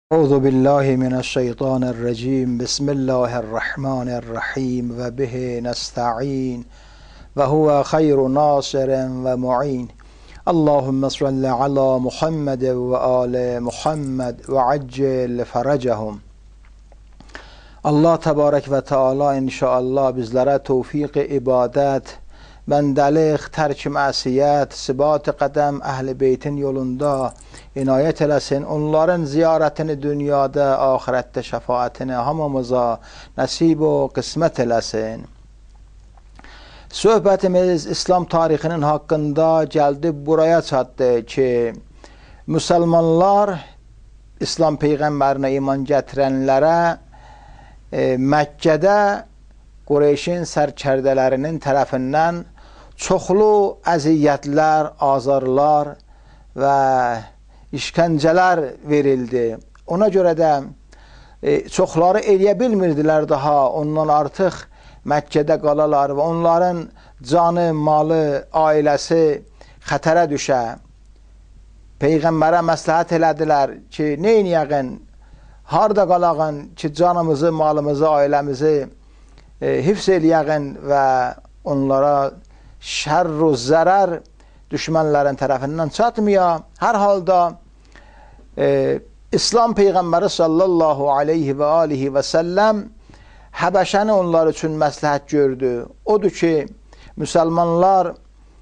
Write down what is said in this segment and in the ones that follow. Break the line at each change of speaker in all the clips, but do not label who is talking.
Euzu billahi mineşşeytanirracim. Bismillahirrahmanirrahim ve bihi nesta'in ve huve hayru nasirin ve mu'in. Allahumme salli ala Muhammed ve ali Muhammed ve accil feracahum. Allah tebarek ve teala inşallah bizlere tevfik-i ibadet, bendelik, terk masiyet, sıbat-ı kadem ehl-i beytin yolunda inayet eləsin. Onların ziyaretini dünyada, ahirette şefaatini hamımıza nasip ve kısmet eləsin. Söhbətimiz İslam tarixinin haqqında gəldi buraya çatdı ki, Müslümanlar İslam Peyğəmbərinə iman gətirənlərə Məkkədə Qureyşin sərkərdələrinin tərəfindən çoxlu əziyyətlər, azarlar və işgəncələr verildi. Ona görə də çoxları eləyə bilmirdilər daha, ondan artıq Məkkədə qalalar və onların canı, malı, ailəsi xətərə düşə. Peyğəmbərə məsləhət elədilər ki, neyniyəqin, harda qalağın ki, canımızı, malımızı, ailəmizi hifz eləyəqin və onlara şərr-u zərər düşmənlərin tərəfindən çatmaya. Hər halda İslam Peyğəmbəri sallallahu aleyhi və alihi və səlləm Həbəşəni onlar üçün məsləhət gördü. Odur ki, müsəlmanlar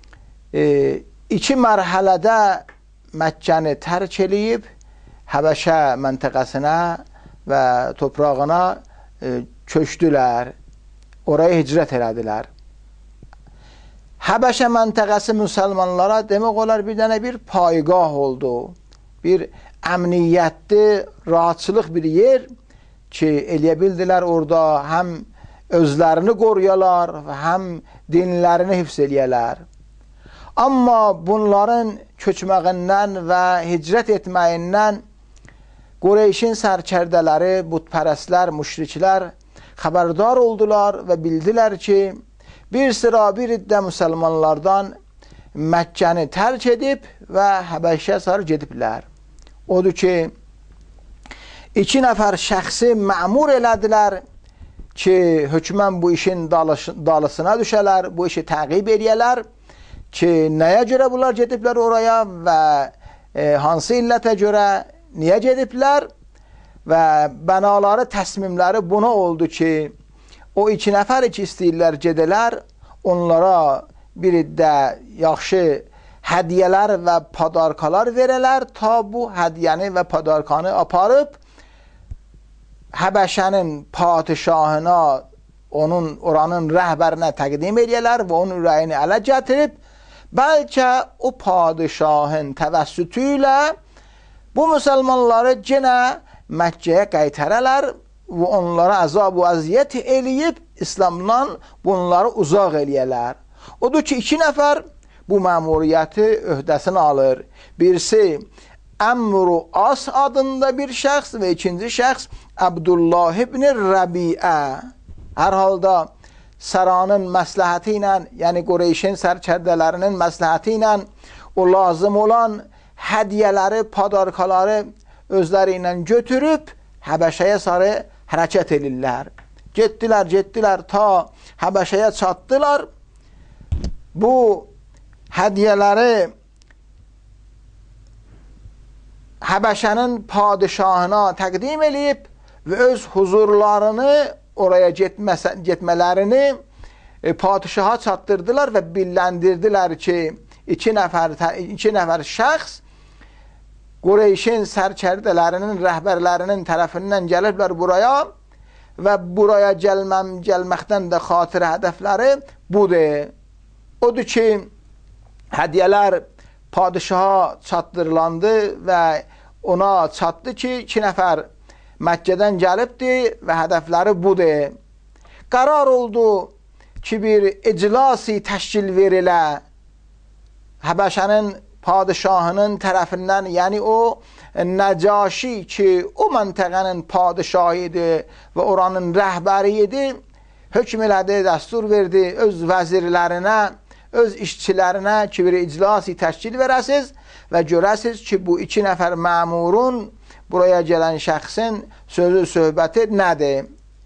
iki mərhələdə Məkkəni tərk eləyib Həbəşə məntəqəsinə və toprağına köçdülər. Oraya hicrət elədilər. Həbəşə məntəqəsi müsəlmanlara demək olar bir dənə bir paygah oldu. Bir əmniyyətli, rahatçılıq bir yer ki, eləyə bildilər orada həm özlərini qoruyalar və həm dinlərini hifz eləyələr. Amma bunların köçməyindən və hicrət etməyindən Qureyşin sərkərdələri, butpərəstlər, müşriklər xəbərdar oldular və bildilər ki, bir sıra bir iddə müsəlmanlardan Məkkəni tərk edib və Həbəşə sarı gediblər. Odur ki, iki nəfər şəxsi məmur elədilər ki, hökmən bu işin dalısına düşələr, bu işi təqib eləyələr ki, nəyə görə bunlar gediblər oraya və hansı illətə görə, niyə gediblər və bənaları, təsmimləri buna oldu ki, o iki nəfər ki, istəyirlər gedələr, onlara bir iddə yaxşı hədiyyələr və padarkalar verələr, ta bu hədiyyəni və padarkanı aparıb Həbəşənin padişahına, oranın rəhbərinə təqdim edələr və onun ürəyini ələ gətirib, bəlkə o padişahın təvəssütü ilə bu müsəlmanları yenə Məkkəyə qaytarələr və onlara əzab və əziyyət eləyib İslamdan bunları uzaq eləyələr. Odur ki, iki nəfər bu məmuriyyəti öhdəsinə alır. Birisi Əmr-u As adında bir şəxs və ikinci şəxs Abdullah ibn Rəbiə. Hər halda saranın məsləhəti ilə, yəni Qureyşin sərkərdələrinin məsləhəti ilə o lazım olan hədiyyələri, padarkaları özləri ilə götürüb Həbəşəyə sarı hərəkət edirlər. Getdilər, ta Həbəşəyə çatdılar. Bu hədiyyələri Həbəşənin padişahına təqdim eləyib və öz huzurlarını oraya getmələrini padişaha çatdırdılar və billəndirdilər ki, iki nəfər şəxs Qureyşin sərkərdələrinin, rəhbərlərinin tərəfindən gəliblər buraya və buraya gəlməkdən də xatirə hədəfləri budur. Odur ki, hədiyyələr padişaha çatdırılandı və ona çatdı ki, iki nəfər Məkkədən gəlibdir və hədəfləri budur. Qərar oldu ki, bir iclasi təşkil verilə Həbəşənin padişahının tərəfindən, yəni o Nəcaşi ki, o məntəqənin padişahı idi və oranın rəhbəri idi, hökm elədi, dəstur verdi öz vəzirlərinə, öz işçilərinə ki, bir iclasi təşkil verəsiz və görəsiz ki, bu iki nəfər məmurun buraya gələn şəxsin sözü, söhbəti nədir?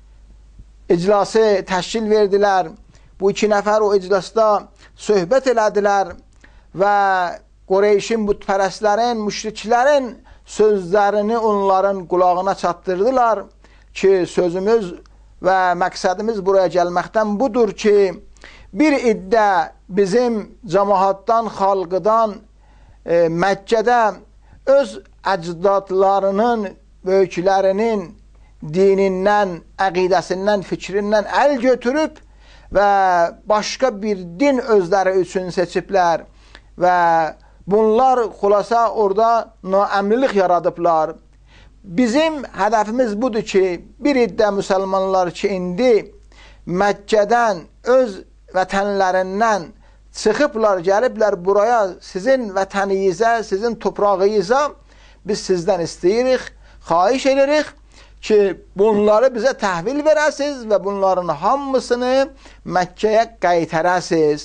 İclası təşkil verdilər. Bu iki nəfər o iclasda söhbət elədilər və Qureyşin, bütpərəstlərin, müşriklərin sözlərini onların qulağına çatdırdılar ki, sözümüz və məqsədimiz buraya gəlməkdən budur ki, bir iddə bizim cəmaatdan, xalqıdan Məkkədə öz əcdadlarının, böyüklərinin dinindən, əqidəsindən, fikrindən əl götürüb və başqa bir din özləri üçün seçiblər və bunlar xulasa orada naəmnilik yaradıblar. Bizim hədəfimiz budur ki, bir iddə müsəlmanlar ki, indi Məkkədən, öz vətənlərindən çıxıblar, gəliblər buraya, sizin vətəniyizə, sizin toprağınıza biz sizdən istəyirik, xahiş edirik ki, bunları bizə təhvil verəsiz və bunların hamısını Məkkəyə qaytarəsiz.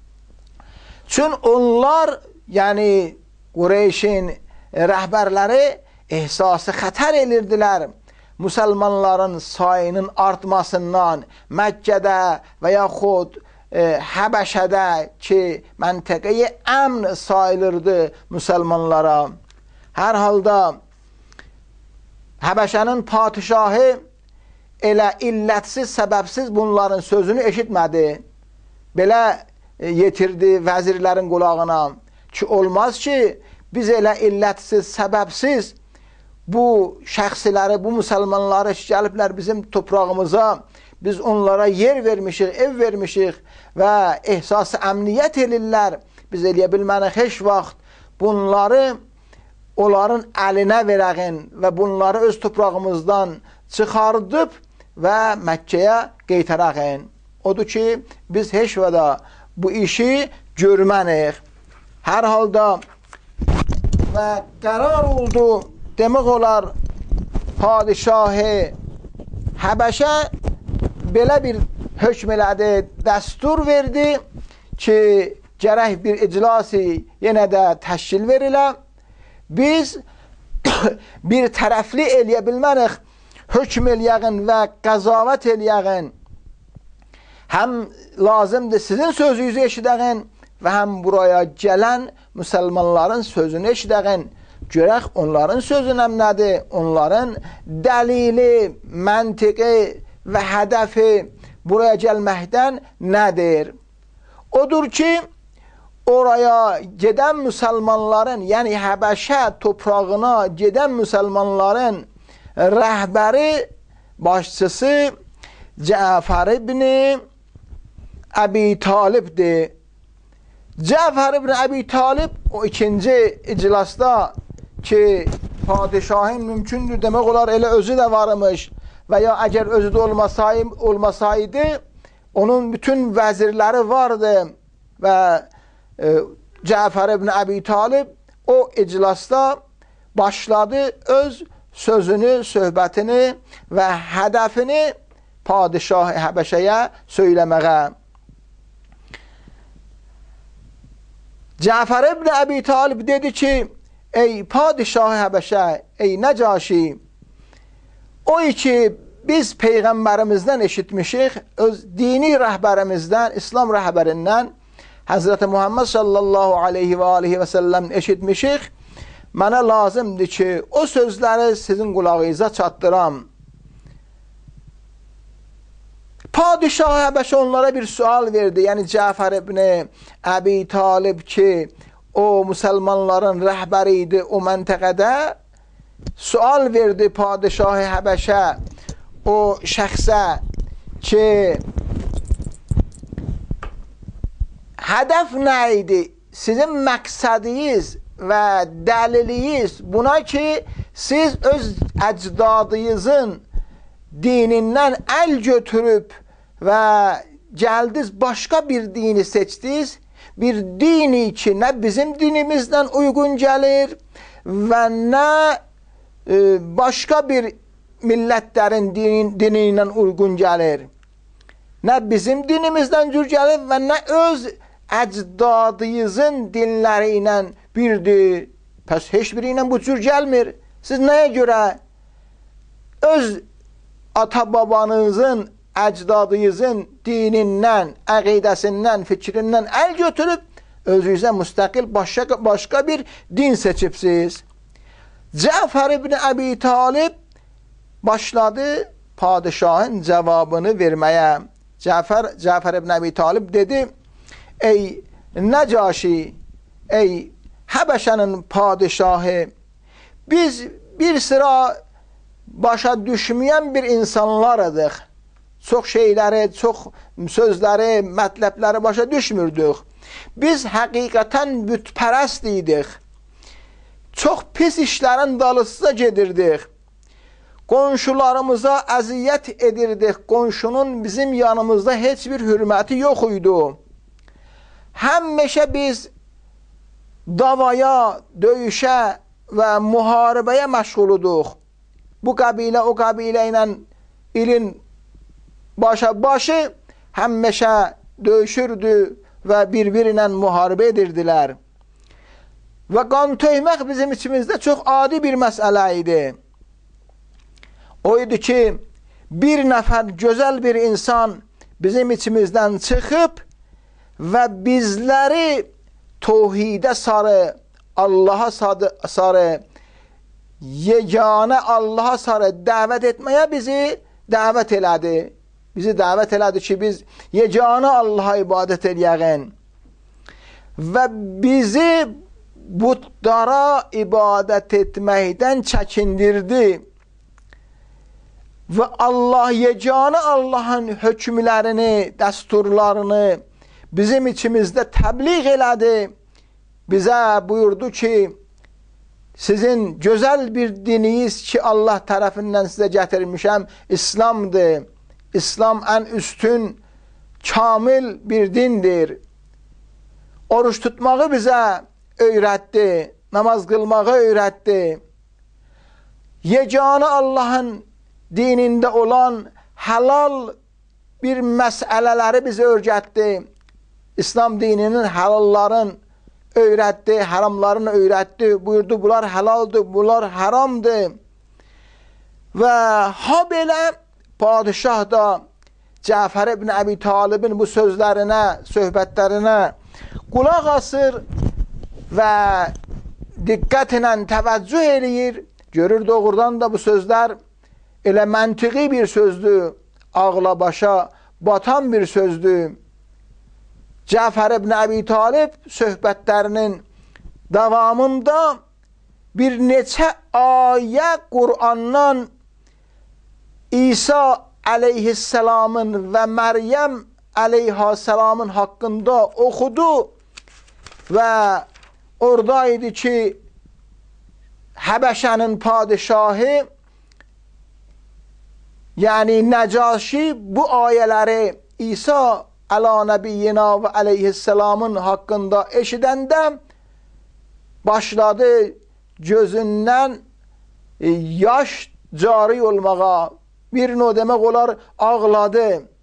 Çünki onlar, yəni Qureyşin rəhbərləri ehsası xətər edirdilər. Müsəlmanların sayının artmasından Məkkədə və yaxud Həbəşədə ki, məntəqəyə əmn sayılırdı müsəlmanlara. Hər halda Həbəşənin padişahı elə illətsiz, səbəbsiz bunların sözünü eşitmədi. Belə yetirdi vəzirlərin qulağına ki, olmaz ki, biz elə illətsiz, səbəbsiz bu şəxsiləri, bu müsəlmanları gəliblər bizim toprağımıza, biz onlara yer vermişik, ev vermişik və ehsası əmniyyət edirlər. Biz eləyə bilmərik heç vaxt bunları onların əlinə verəğin və bunları öz toprağımızdan çıxardıb və Məkkəyə qeytarağın. Odur ki, biz heç vədə bu işi görməniyik. Hər halda və qərar oldu, demək olar, padişahı Həbəşə belə bir hökm elədi, dəstur verdi ki, gərək bir iclası yenə də təşkil verilə. Biz bir tərəfli eləyə bilmərik, hökm eləyəğin və qəzavət eləyəğin. Həm lazımdır sizin sözünüzü eşidəğin və həm buraya gələn müsəlmanların sözünü eşidəğin. Görək onların sözünəm nədir, onların dəlili, məntiqi və hədəfi buraya gəlməkdən nədir? Odur ki, oraya gedən müsəlmanların, yəni Həbəşə toprağına gedən müsəlmanların rəhbəri, başçısı Cəfər ibn Əbi Talibdir. Cəfər ibn Əbi Talib o ikinci iclasda ki, padişahın mümkündür demək olar, elə özü də varmış və ya əgər özü də olmasaydı, onun bütün vəzirləri vardı və Cəfər ibn Əbi Talib o iclasda başladı öz sözünü, söhbətini və hədəfini padişah Həbəşəyə söyləməyə. Cəfər ibn Əbi Talib dedi ki, ey padişah Həbəşə, ey Nəcaşi, o ki biz Peyğəmbərimizdən eşitmişik, öz dini rəhbərimizdən, İslam rəhbərindən Həzrəti Muhammed sallallahu aleyhi və aleyhi və səlləm eşitmişik. Mənə lazımdır ki, o sözləri sizin qulağınıza çatdıram. Padişah Həbəşə onlara bir sual verdi. Yəni Cəfər ibn Əbi Talib ki, o müsəlmanların rəhbəri idi o məntəqədə, sual verdi padişah Həbəşə o şəxsə ki, hədəf nə idi? Sizin məqsədiniz və dəliliniz buna ki, siz öz əcdadınızın dinindən əl götürüb və gəldiniz başqa bir dini seçdiniz, bir dini ki, nə bizim dinimizdən uyğun gəlir və nə başqa bir millətlərin dini ilə uyğun gəlir. Nə bizim dinimizdən cür gəlir və nə öz əcdadınızın dinləri ilə birdir. Pəs heç biri ilə bu cür gəlmir. Siz nəyə görə öz ata-babanızın, əcdadınızın dinindən, əqidəsindən, fikrindən əl götürüb, özünüzə müstəqil başqa bir din seçibsiz? Cəfər ibn Əbi Talib başladı padişahın cavabını verməyə. Cəfər ibn Əbi Talib dedi, ey Nəcaşi, ey Həbəşənin padişahı, biz bir sıra başa düşməyən bir insanlarıdıq. Çox şeyləri, çox sözləri, mətləbləri başa düşmürdük. Biz həqiqətən bütpərəst idik. Çox pis işlərin dalısıca gedirdik. Qonşularımıza əziyyət edirdik. Qonşunun bizim yanımızda heç bir hürməti yox idi. Həmişə biz davaya, döyüşə və müharibəyə məşğuluduq. Bu qəbilə o qəbilə ilə ilin başı həmişə döyüşürdü və bir-biri ilə müharibə edirdilər. Və qan tökmək bizim içimizdə çox adi bir məsələ idi. O idi ki, bir nəfər gözəl bir insan bizim içimizdən çıxıb və bizləri tövhidə sarı, Allaha sarı, yeganə Allaha sarı dəvət etməyə bizi dəvət elədi. Bizi dəvət elədi ki, biz yeganə Allaha ibadət eləyəyin. Və bizi butlara ibadət etməkdən çəkindirdi. Və Allah, yeganə Allahın hökmlərini, dəsturlarını bizim içimizdə təbliğ elədi. Bizə buyurdu ki, sizin gözəl bir dininiz ki, Allah tərəfindən sizə gətirmişəm, İslamdır. İslam ən üstün, kamil bir dindir. Oruç tutmağı bizə öyrətdi, namaz qılmağı öyrətdi. Yeganə Allahın dinində olan halal bir məsələləri bizə öyrətdi. İslam dininin halalların öyrətdi, haramlarını öyrətdi. Buyurdu, bunlar halaldır, bunlar haramdır. Və ha belə padişah da Cəfər ibn Əbi Talibin bu sözlərinə, söhbətlərinə qulaq asır və diqqətlə təvəccüh eləyir. Görür, doğrudan da bu sözlər elə məntiqi bir sözdür, ağla başa batan bir sözdür. Cəfər ibn Əbi Talib söhbətlərinin davamında bir neçə ayə Qur'andan İsa əleyhisselamın və Məryəm əleyhisselamın haqqında oxudu və oradaydı ki, Həbəşənin padişahı, yəni Nəcaşi bu ayələri İsa əla nəbiyyina və əleyhisselamın haqqında eşidəndə başladı gözündən yaş cari olmağa, bir növ demək olar ağladı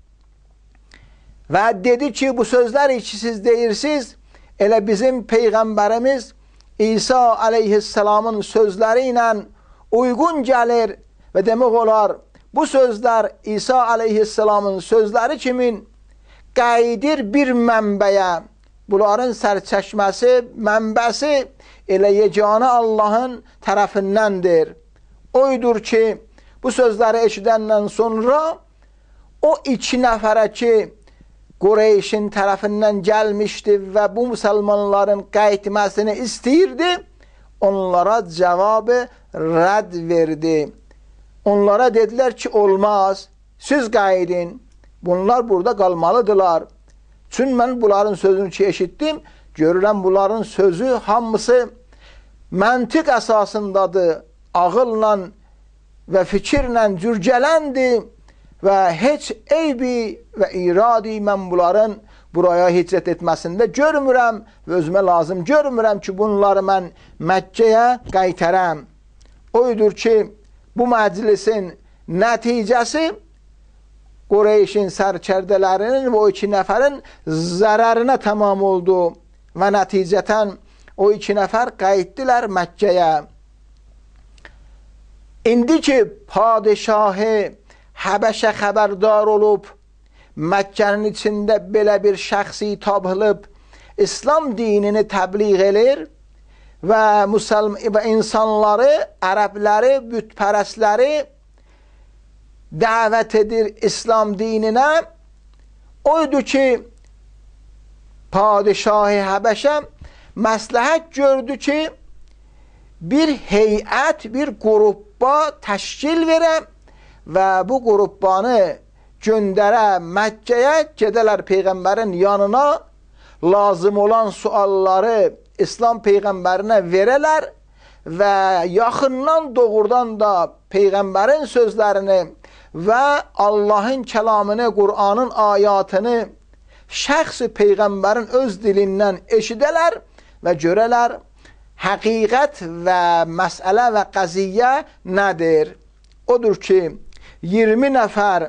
və dedi ki, bu sözlər ki siz deyirsiniz, elə bizim Peyğəmbərimiz İsa əleyhisselamın sözləri ilə uyğun gəlir və demək olar, bu sözlər İsa əleyhisselamın sözləri kimin qayıdır bir mənbəyə, bunların sərçəşməsi, mənbəsi elə yeganə Allahın tərəfindəndir. Oydur ki, bu sözləri eşidəndən sonra o iki nəfərə ki, Qureyşin tərəfindən gəlmişdi və bu müsəlmanların qayıtmasını istəyirdi, onlara cavabı rədd verdi. Onlara dedilər ki, olmaz, siz qayıdın, bunlar burada qalmalıdırlar. Çünki mən bunların sözünü ki, eşitdim, görürəm bunların sözü hamısı məntiq əsasındadır, ağılla və fikirlə cürcələndir və heç eybi və iradi mən bunların buraya hicrət etməsində görmürəm və özümə lazım görmürəm ki, bunları mən Məkkəyə qaytarəm. Oydur ki, bu məclisin nəticəsi Qureyşin sərkərdələrinin və o iki nəfərin zərərinə tamam oldu və nəticətən o iki nəfər qayıtdılar Məkkəyə. İndi ki padişahı Həbəşə xəbərdar olub, Məkkənin içində belə bir şəxsi tapılıb, İslam dinini təbliğ edir və insanları, ərəbləri, bütpərəsləri dəvət edir İslam dininə. Oydu ki, padişahı Həbəşə məsləhət gördü ki, bir heyət, bir qrupba təşkil verə və bu qrupbanı göndərə Məkkəyə, gedələr Peyğəmbərin yanına, lazım olan sualları İslam Peyğəmbərinə verələr və yaxından doğrudan da Peyğəmbərin sözlərini və Allahın kəlamını, Qur'anın ayatını şəxsi Peyğəmbərin öz dilindən eşidələr və görələr həqiqət və məsələ və qəziyyə nədir? Odur ki, 20 nəfər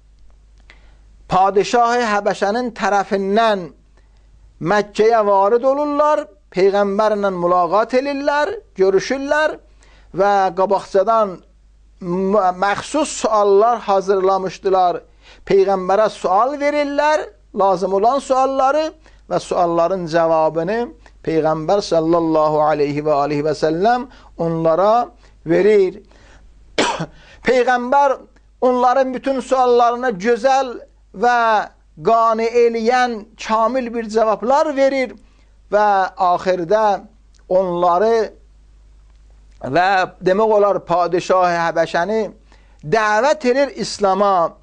padişahı Həbəşənin tərəfindən Məkkəyə varid olurlar, Peyğəmbərlə mülaqat edirlər, görüşürlər və qabaqcadan məxsus suallar hazırlamışdılar. Peyğəmbərə sual verirlər, lazım olan sualları və sualların cavabını Peyğəmbər sallallahu aleyhi və aleyhi və səlləm onlara verir. Peyğəmbər onların bütün suallarına gözəl və qane eləyən kamil bir cavablar verir və axirdə onları və demək olar padişahı Həbəşəni dəvət edir İslam'a.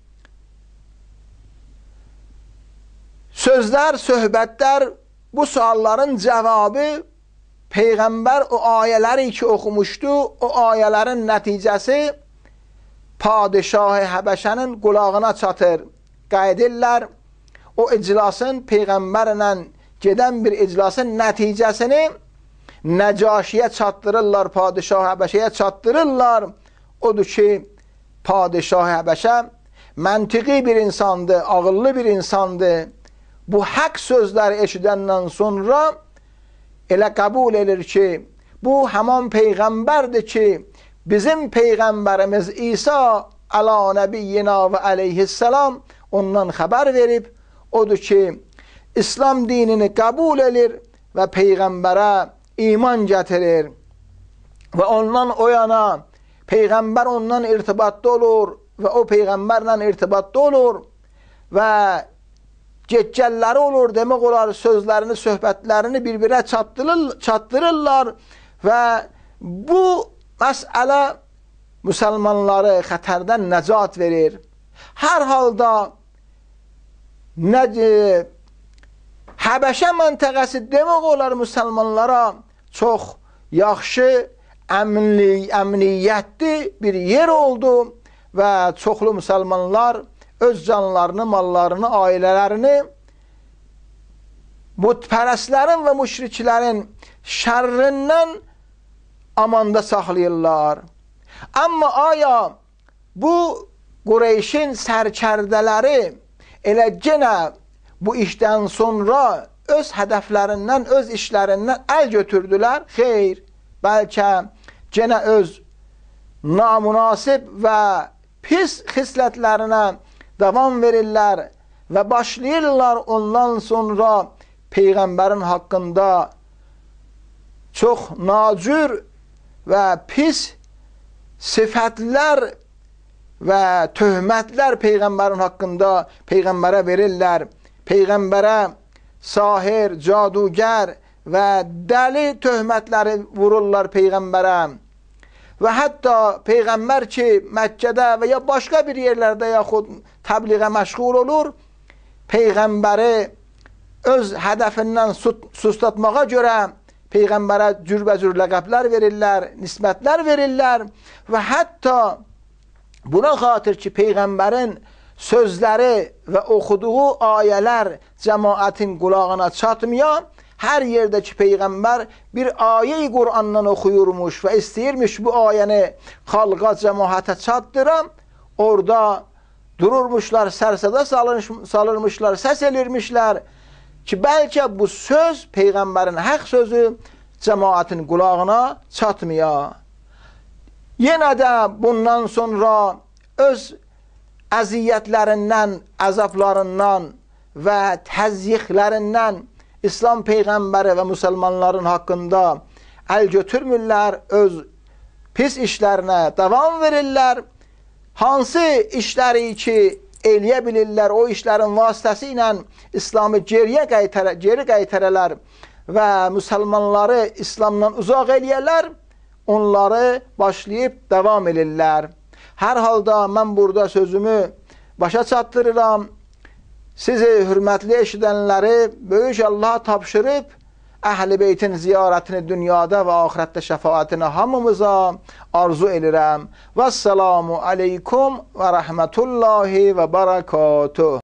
Sözlər, söhbətlər, bu sualların cavabı Peyğəmbər o ayələri ki oxumuşdu, o ayələrin nəticəsi padişahı Həbəşənin qulağına çatır. Qayıdırlar, o iclasın Peyğəmbərlə gedən bir iclasın nəticəsini Nəcaşiyə çatdırırlar, padişah Həbəşəyə çatdırırlar. Odur ki, padişah Həbəşə məntiqi bir insandır, ağıllı bir insandır. Bu haqq sözləri eşidəndən sonra elə qəbul edir ki, bu həman Peyğəmbərdir ki, bizim Peyğəmbərimiz İsa əla nəbiyyina və əleyhissalam ondan xəbər verib. Odur ki, İslam dinini qəbul edir və Peyğəmbərə iman gətirir və ondan o yana Peyğəmbər ondan irtibatda olur və o Peyğəmbərlə irtibatda olur və geçgəlləri olur, demək olar sözlərini, söhbətlərini bir-birə çatdırırlar və bu məsələ müsəlmanları xətərdən nəcat verir. Hər halda Həbəşə məntəqəsi demək olar müsəlmanlara çox yaxşı, əmniyyətli bir yer oldu və çoxlu müsəlmanlar öz canlarını, mallarını, ailələrini bütpərəslərin və müşriklərin şərrindən amanda saxlayırlar. Amma aya bu Qureyşin sərkərdələri elə genə bu işdən sonra öz hədəflərindən, öz işlərindən əl götürdülər? Xeyr, bəlkə genə öz namunasib və pis xislətlərinə davam verirlər və başlayırlar ondan sonra Peyğəmbərin haqqında çox nacür və pis sifətlər və töhmətlər Peyğəmbərin haqqında Peyğəmbərə verirlər. Peyğəmbərə sahir, cadugər və dəli töhmətləri vururlar Peyğəmbərə. Və hətta Peyğəmbər ki, Məkkədə və ya başqa bir yerlərdə yaxud təbliğə məşğul olur, Peyğəmbəri öz hədəfindən sustatmağa görə Peyğəmbərə cürbəcür ləqəblər verirlər, nisbətlər verirlər və hətta buna xatir ki, Peyğəmbərin sözləri və oxuduğu ayələr cəmaətin qulağına çatmayan, hər yerdə ki, Peyğəmbər bir ayə-i Qur'andan oxuyurmuş və istəyirmiş bu ayəni xalqa, cəmaətə çatdıram, orada dururmuşlar, sərsədə salırmışlar, səs elirmişlər ki, bəlkə bu söz Peyğəmbərin haqq sözü cəmaətin qulağına çatmaya. yenə də bundan sonra öz əziyyətlərindən, əzablarından və təzyiqlərindən İslam Peyğəmbəri və müsəlmanların haqqında əl götürmürlər, öz pis işlərinə davam verirlər. Hansı işləri ki eləyə bilirlər, o işlərin vasitəsi ilə İslamı geri qaytarırlar və müsəlmanları İslamdan uzaq eləyərlər, onları başlayıb davam edirlər. Hər halda mən burada sözümü başa çatdırıram. Sizi hürmətli eşidənləri böyük Allaha tapşırıb, Əhl-i Beytin ziyarətini dünyada və axirətdə şəfaətini hamımıza arzu edirəm. Vəssalamu aleykum və rəhmətullahi və barakatuh.